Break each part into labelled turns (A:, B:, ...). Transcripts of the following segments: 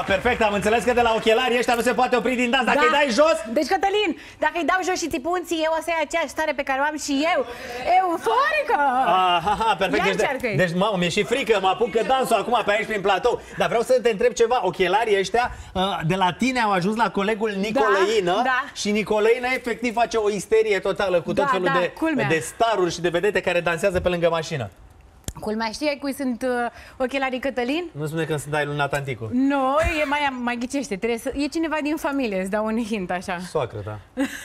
A: perfect, am înțeles că de la ochelarii ăștia nu se poate opri din dans. Dacă îi dai jos...
B: Deci, Cătălin, dacă îi dau jos și ți pun ție, o să ai aceeași stare pe care o am și eu. Euforică!
A: Aha, perfect. Deci, mamă, mi-e și frică, mă apucă dansul acum pe aici prin platou. Dar vreau să te întreb ceva. Ochelarii ăștia de la tine au ajuns la colegul Nicolăină. Și Nicolăină efectiv face o isterie totală cu tot felul de staruri și de vedete care dansează pe lângă mașină.
B: Culmea, știi cui sunt ochelarii Cătălin?
A: Nu spune că sunt ai lui Natanticu.
B: Nu, e mai ghicește. E cineva din familie, îți dau un hint așa.
A: Soacră, da.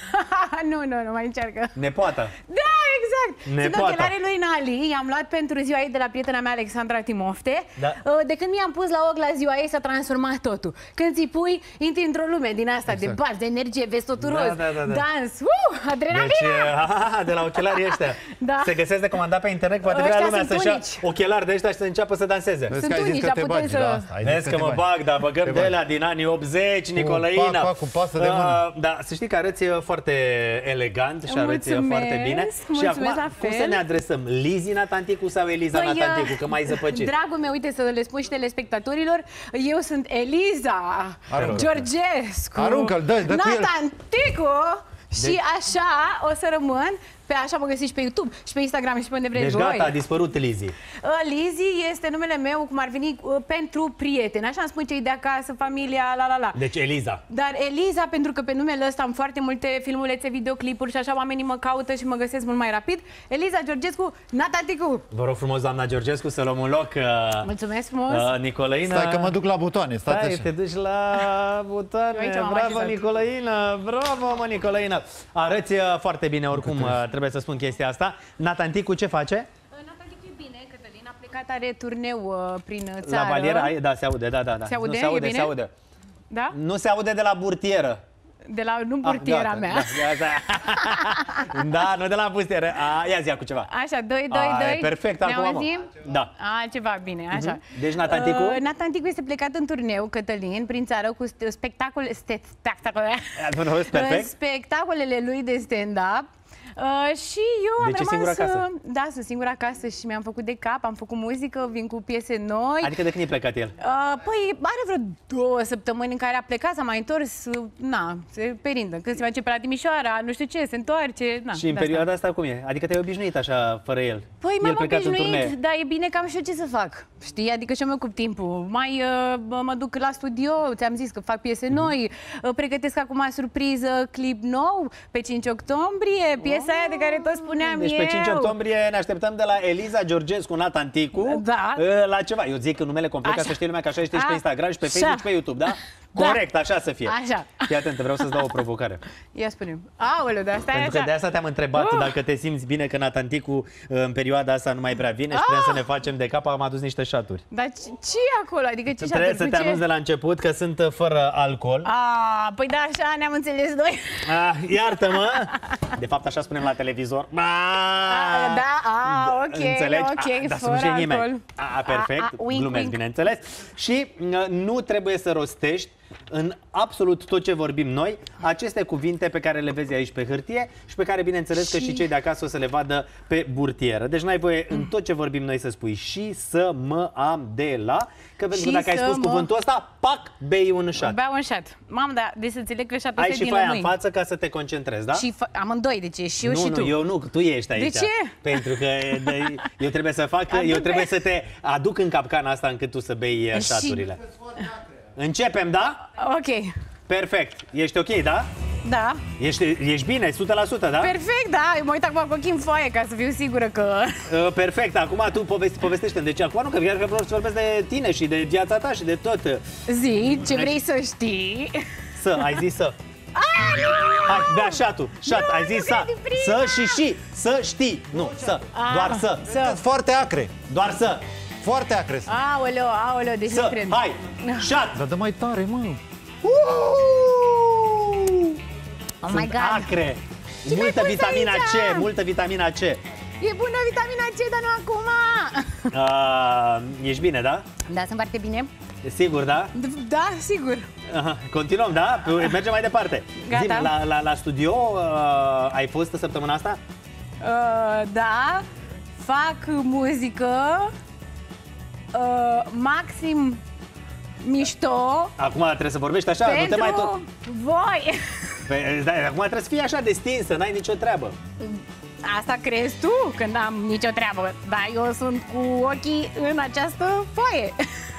B: Nu, mai încearcă.
A: Nepoata.
B: Da, exact. Sunt ochelarii lui Nali, i-am luat pentru ziua ei de la prietena mea Alexandra Timofte. De când mi-am pus la ochi la ziua ei s-a transformat totul. Când ți pui, intri într-o lume din asta de baz, de energie, vezi totul roz, dans, adrenalină.
A: Deci, de la ochelarii ăștia. Se găsesc de comandat pe internet, poate vrea lumea să-și ia ochelari de ăștia și să înceapă să danseze.
B: Sunt unici, dar putem să...
A: Vezi că mă bag, dar băgăm de alea din anii 80, Nicolăina.
C: Cu pasă de mână.
A: Da, să știi că arăți foarte elegant și arăți foarte bine. Și acum, cum să ne adresăm? Lizi Natanticu sau Eliza Natanticu? Că m-ai zăpăcit.
B: Dragul meu, uite să le spun și telespectatorilor, eu sunt Eliza Georgescu Natanticu și așa o să rămân. Pe așa mă găsiți pe YouTube și pe Instagram și pe unde vreți
A: voi. Deci gata, a dispărut Lizzy.
B: Lizzy este numele meu, cum ar veni, pentru prieteni. Așa îmi spun cei de acasă, familia, la.
A: Deci Eliza.
B: Dar Eliza, pentru că pe numele ăsta am foarte multe filmulețe, videoclipuri și așa oamenii mă caută și mă găsesc mult mai rapid. Eliza Georgescu Natanticu.
A: Vă rog frumos, doamna Georgescu, să luăm un loc.
B: Mulțumesc frumos.
A: Nicolăina.
C: Stai că mă duc la butoane, stați așa.
A: Te duci la butoane. Bravo, Nicolăina. Bravo, mă, Nicolăina. Arăți foarte bine oricum. Trebuie să spun chestia asta. Natanticu ce face?
B: Natanticu e bine, Cătălin a plecat, are turneu prin țară.
A: La Valiera? Da, se aude, da.
B: Se aude?
A: Se aude, se aude.
B: Da?
A: Nu se aude de la burtieră.
B: De la, nu burtiera mea.
A: Da, nu de la burtieră. Ia zi cu ceva.
B: Așa, 2.
A: Perfect, acum.
B: Da. Ceva bine, așa.
A: Deci Natanticu?
B: Natanticu este plecat în turneu, Cătălin, prin țară cu spectacolele lui de stand-up. Și eu am rămas... Da, sunt singura acasă și mi-am făcut de cap, am făcut muzică, vin cu piese noi.
A: Adică de când e plecat el?
B: Păi are vreo 2 săptămâni în care a plecat, s-a mai întors, se perindă. Când se face pe la Timișoara, nu știu ce, se întoarce.
A: Și în perioada asta cum e? Adică te-ai obișnuit așa, fără el?
B: Păi m-am obișnuit, dar e bine că am și eu ce să fac. Știi? Adică și eu mă ocup timpul. Mai mă duc la studio, ți-am zis că fac piese noi, pregătesc acum surpriză, clip nou, pe 5 octombrie, piesa aia de care tot spuneam
A: deci
B: eu.
A: Pe 5 octombrie ne așteptăm de la Eliza Georgescu Natanticu la ceva. Eu zic numele complet ca să știe lumea că așa ești și pe Instagram și pe Facebook și pe YouTube, da? Corect, așa să fie.
B: Așa.
A: Fii atentă, vreau să-ți dau o provocare.
B: Ia spune-mi. Aoleu, de asta e
A: Pentru că de asta te-am întrebat dacă te simți bine că Natanticu în perioada asta nu mai prea vine și putem să ne facem de cap, am adus niște șaturi.
B: Dar ce e acolo? Adică ce
A: trebuie să te anunț de la început că sunt fără alcool.
B: Păi da, așa ne-am înțeles noi.
A: Iartă-mă! De fapt așa spunem la televizor.
B: Ok,
A: înțelegi?
B: ok, fără alcool.
A: Perfect, glumesc, bineînțeles. Și nu trebuie să rostești în absolut tot ce vorbim noi aceste cuvinte pe care le vezi aici pe hârtie și pe care bineînțeles că și cei de acasă o să le vadă pe burtieră. Deci n-ai voie în tot ce vorbim noi să spui și să mă am de la, că pentru că dacă ai spus cuvântul ăsta, pac, bei un șat.
B: Beau un șat. Mamă, dar de să înțeleg că șatul
A: ai și pe aia în față ca să te concentrezi, da?
B: Și amândoi, deci și eu și tu.
A: Nu, eu nu, tu ești aici.
B: De ce?
A: Pentru că eu trebuie să fac, eu trebuie să te aduc în capcana asta încât tu să bei șaturile. Începem, da?
B: Ok.
A: Perfect. Ești ok, da?
B: Da.
A: Ești bine, 100%, da?
B: Perfect, da. Eu mă uit acum cu ochii în foaie ca să fiu sigură că...
A: Perfect. Acum tu povestește-mi. Deci acum nu, că chiar vreau să vorbesc de tine și de viața ta și de tot.
B: Zi, ce vrei să știi?
A: Ai zis să. Hai, bea șatul. Șat, ai zis să și să știi. Nu, doar să.
C: Foarte acre.
A: Doar să.
C: Foarte acre.
B: Aoleu, deci nu cred.
A: Hai, șat.
C: Dar dă mai tare, mă.
B: Oh my God.
A: Acre. Multă vitamina C, multă vitamina C.
B: E bună vitamina C, dar nu acum.
A: Ești bine, da?
B: Da, sunt foarte bine.
A: Sigur, da?
B: Da, sigur.
A: Continuăm, da? Mergem mai departe.
B: Gata.
A: Zi-mi, la studio ai fost săptămâna asta?
B: Da. Fac muzică. Maxim mișto.
A: Acum trebuie să vorbești așa, nu te mai tot...
B: Pentru voi.
A: Da, acum trebuie să fii așa de stinsă, n-ai nicio treabă.
B: Asta crezi tu când am nicio treabă. Dar eu sunt cu ochii în această foaie.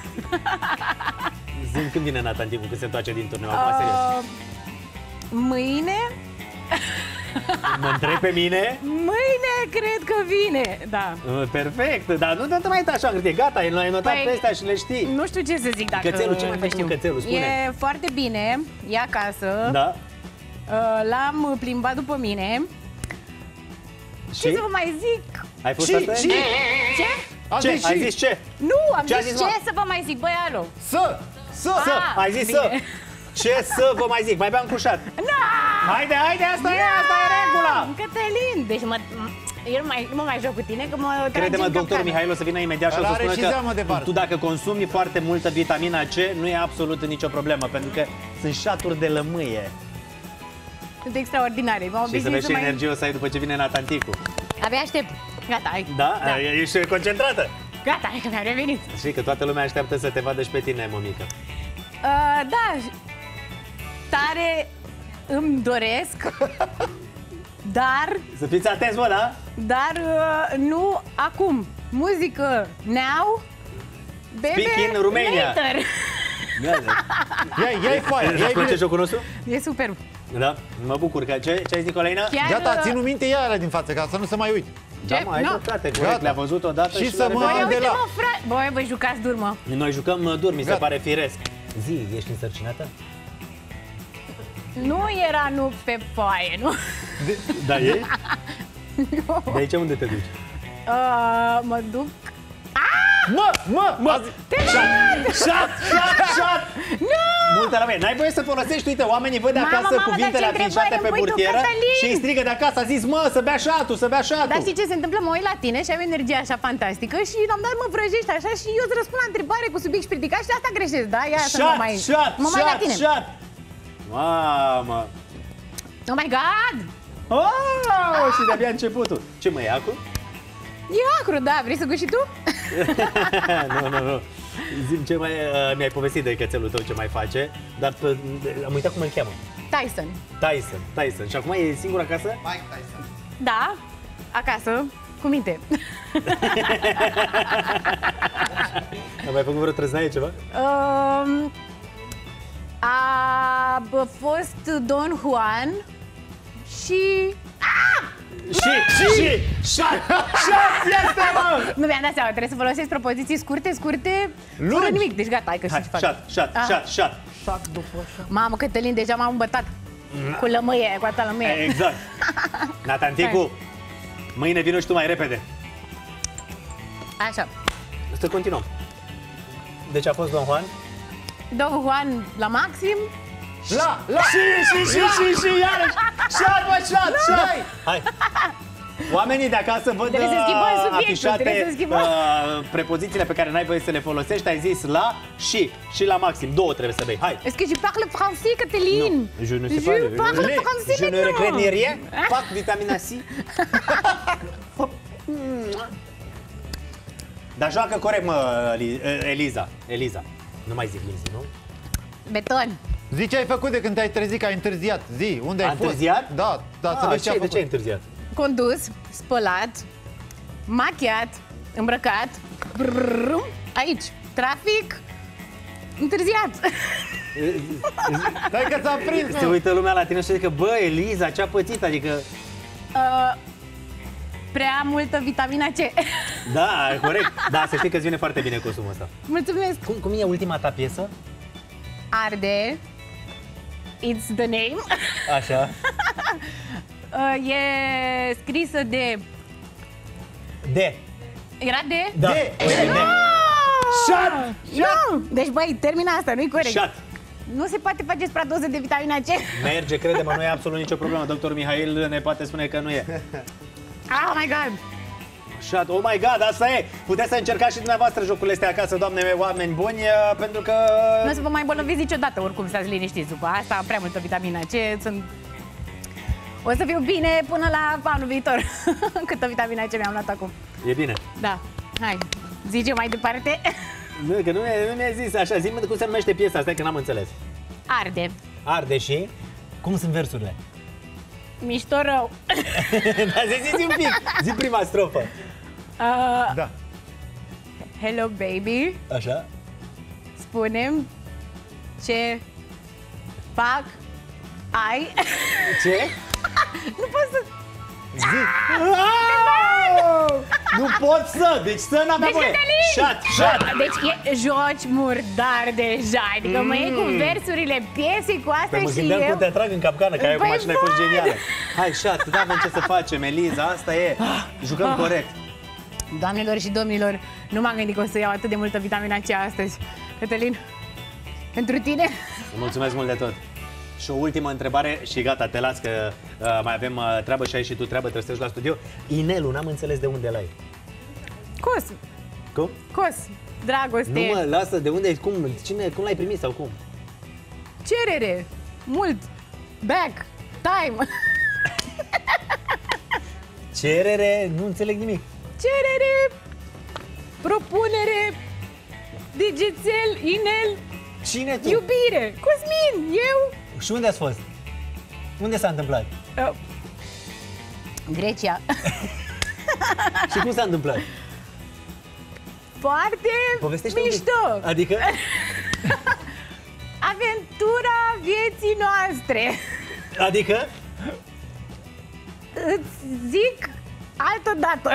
A: Zi-mi când vine Nathan Ticu, când se întoarce din turneu, acum serios.
B: Mâine?
A: Mă întrebi pe mine?
B: Mâine cred că vine, da.
A: Perfect, dar nu te mai uita așa în hârtie, gata, ai notat pe astea și le știi.
B: Nu știu ce să zic dacă
A: Cățelul, ce mai faci cu cățelul, spune.
B: E foarte bine, e acasă.
A: Da.
B: L-am plimbat după mine.
A: Și?
B: Ce să vă mai zic?
A: Ai fost asta?
B: Ce?
A: Ce? Ai zis ce?
B: Nu, am
A: Ce
B: zis ce să vă mai zic, băi, alo.
C: Să!
A: Ai zis
B: bine.
A: să! Ce să vă mai zic? Mai beam cu șat. Haide, asta e regula!
B: Cătălin, deci eu nu mă mai joc cu tine, că mă tragi
A: Crede-mă,
B: în
A: doctorul
B: capcană.
A: Mihail o să vină imediat și o să
C: Are și
A: spună
C: zeamă de
A: că
C: bar.
A: tu dacă consumi foarte multă vitamina C, nu e absolut nicio problemă, pentru că sunt șaturi de lămâie.
B: Sunt extraordinare.
A: Și să vezi ce energie o să ai după ce vine Nathan Ticu.
B: Abia aștept. Gata, hai.
A: Da? Ești concentrată?
B: Gata, hai că mi-am revenit.
A: Știi că toată lumea așteaptă să te vadă și pe tine, mămică.
B: Da, tare îmi doresc, dar
A: Să fiți atenți, mă, da?
B: nu acum. Muzică now, bebe
A: Speak in Romania.
B: later.
C: Ia-i foaia,
A: Îți
C: ia-i
A: place
C: bilet.
A: jocul nostru?
B: E superb.
A: Da, mă bucur. Ce ai zis, Nicolina?
B: Chiar,
C: Gata, ținu minte ea alea din față, ca să nu se mai uit.
A: Da, mă, ai
B: Nu.
A: dreptate, corect,
C: Gata.
A: le-a văzut odată
C: Și
A: și
C: să
A: le-a
C: mă-
A: repetat.
C: de
B: uite,
C: la-
B: mă, frate. Băi, voi jucați dur, mă.
A: Noi jucăm dur, mi se
C: Gata.
A: pare firesc. Zi, ești însărcinată?
B: Nu era nu pe foaie, nu?
A: Da, e? De aici unde te duci?
B: Mă duc.
C: Mă!
A: Șat! Multă la mine. N-ai voie să folosești, uite, oamenii văd de
B: Mamă,
A: acasă
B: mamă,
A: cuvintele
B: dar ce
A: afișate
B: întrebări
A: pe
B: îmi pui tu,
A: burtieră
B: Cătălin?
A: și îi strigă de acasă, a zis, mă, să bea șatul, să bea șatul.
B: Dar știi ce se întâmplă? Mă uit la tine și am energia așa fantastică și am dat mă vrăjești așa și eu îți răspund la întrebare cu subiect și predicat și asta greșesc, da? Ia să mă mai... mă mai la tine.
A: Șat! Mamă!
B: Oh my God!
A: Oh, și de-abia începutul. Ce mă e acum?
B: E acru, da, vrei să guși și tu?
A: Nu. Zi-mi ce mai... mi-ai povestit de cățelul tău ce mai face, dar am uitat cum îl cheamă.
B: Tyson.
A: Tyson. Și acum e singur acasă?
D: Mike Tyson.
B: Da, acasă, cu minte.
A: Am mai făcut vreo trăznaie ceva?
B: A fost Don Juan și...
A: Și șat este, mă!
B: Nu mi-am dat seama, trebuie să folosesc propoziții scurte, fără nimic. Deci gata, hai că știi ce fac.
A: Șat.
B: Fac după așa. Mamă, Cătălin, deja m-am îmbătat cu lămâie, cu atâta lămâie.
A: Exact. Nathan Ticu, mâine vino și tu mai repede.
B: Așa.
A: Să continuăm. Deci a fost Don Juan?
B: Don Juan la maxim.
C: La!
A: Și iarăși! Șat! Hai! Oamenii de acasă văd
B: Trebuie să schimbăm subiectul, trebuie să
A: afișate
B: schimbăm.
A: prepozițiile pe care n-ai voie să le folosești. Ai zis la și la maxim. Două trebuie să bei. Hai!
B: Est-ce que je parle français, Cătălin?
A: Je ne sais
B: Je
A: pas.
B: parle français
A: Je ne
B: maintenant.
A: regrette ni rien. Fac vitamina C. Dar joacă corect, mă, Eliza. Nu mai zic Lizi, nu?
B: Beton.
C: Zi ce ai făcut de când te-ai trezit că ai întârziat. Zi, unde ai
A: A
C: fost?
A: întârziat?
C: Da, să vezi ce ai
A: De
C: făcut.
A: ce ai întârziat?
B: Condus, spălat, machiat, îmbrăcat, aici, trafic, întârziat.
C: Stai că s-a prins,
A: Se
C: mă.
A: uită lumea la tine și zice că, bă, Eliza, ce-a pățit? Adică,
B: Prea multă vitamina C.
A: da, corect. Da, să știi că îți vine foarte bine costumul ăsta.
B: Mulțumesc.
A: Cum e ultima ta piesă?
B: Arde. It's the name.
A: Așa.
B: E scrisă de...
A: De.
B: Era de?
A: Da.
C: De.
A: Șat!
B: Nu! Deci, băi, termina asta, nu-i corect.
A: Șat.
B: Nu se poate face spre doză de vitamina C.
A: Merge, crede-mă, nu e absolut nicio problemă. Doctorul Mihail ne poate spune că nu e.
B: Oh my God!
A: Șat, oh my God, asta e! Puteți să încercați și dumneavoastră jocurile astea acasă, doamne mei, oameni buni, pentru că...
B: Nu o să vă mai bolnaviți niciodată, oricum, stați liniștiți după asta. Am prea multă vitamina C, sunt... O să fiu bine până la anul viitor. Câtă vitamina C mi-am luat acum.
A: E bine.
B: Da, hai, zice mai departe.
A: Nu, că nu mi-a zis așa. Zi-mi cum se numește piesa asta, că n-am înțeles.
B: Arde.
A: Arde și? Cum sunt versurile?
B: Mișto rău.
A: Dar zi un pic. Zi prima strofă.
C: Da.
B: Hello, baby.
A: Așa?
B: Spune-mi ce fac ai.
A: Ce?
B: Nu pot să...
A: Nu pot să! Deci să n-am
B: Deci,
A: voie!
B: Cătălin!
A: Shot!
B: Deci joci murdar deja. Adică mă iei cu versurile piesei, cu astea
A: Mă
B: și
A: gândeam
B: eu...
A: cum te atrag în capcană, că aia cu
B: Păi
A: mașina a fost genială. Hai, shot, nu avem ce să facem, Eliza, asta e. Jucăm corect.
B: Doamnelor și domnilor, nu m-am gândit că o să iau atât de multă vitamina C astăzi. Cătălin, pentru tine...
A: Mulțumesc mult de tot. Și o ultimă întrebare și gata, te las că mai avem treabă și ai și tu treabă, trebuie să te duci la studio. Inelul, n-am înțeles de unde l-ai.
B: Cos,
A: Cum?
B: Cos, dragoste,
A: Nu mă, lasă, de unde, cum l-ai primit sau cum?
B: cerere, mult, back, time,
A: Cerere, nu înțeleg nimic.
B: cerere, propunere, digițel, inel,
A: Cine tu?
B: iubire, Cosmin, eu,
A: Și unde ați fost? Unde s-a întâmplat?
B: Grecia.
A: Și cum s-a întâmplat?
B: Foarte
A: Povestește un pic.
B: mișto.
A: Adică?
B: Aventura vieții noastre.
A: Adică?
B: Îți zic altădată.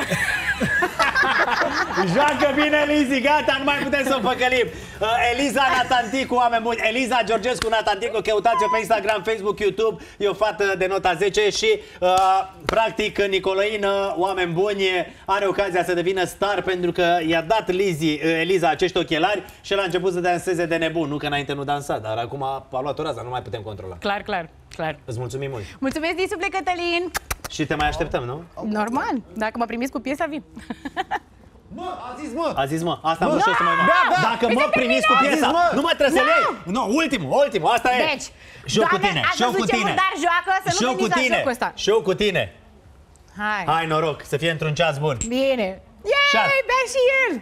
A: Joacă bine, Elizi, gata, nu mai putem să o păcălim. Eliza Natanticu, oameni buni. Eliza Georgescu Natanticu, căutați-o pe Instagram, Facebook, YouTube. E o fată de nota 10 și, practic, Nicolain, oameni buni, are ocazia să devină star pentru că i-a dat Eliza acești ochelari și el a început să danseze de nebun. Nu că înainte nu dansa, dar acum a luat o rază, nu mai putem controla.
B: Clar, clar, clar.
A: Îți mulțumim mult.
B: Mulțumesc din suflet, Cătălin.
A: Și te mai așteptăm, nu?
B: Normal, dacă mă primiți cu piesa, vin.
C: Mă, a zis mă!
A: A zis, mă, asta mă și o să mai
C: da.
A: Dacă mă primiți cu
C: A zis,
A: piesa,
C: mă.
A: nu mai trebuie să le iei. Nu, ultimul, asta e.
B: Deci,
A: Joc cu
B: doamne,
A: tine,
B: ați
A: joc
B: văzut
A: cu
B: ce
A: tine.
B: murdar joacă? Să nu
A: Joc cu
B: veniți la
A: tine.
B: jocul ăsta.
A: Joc cu tine.
B: Hai.
A: Hai, noroc, să fie într-un ceas bun.
B: Bine.
A: Șat.
B: Yay, bea și el.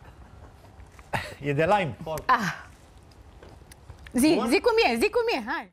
C: E de lime.
B: Zi cum e, hai.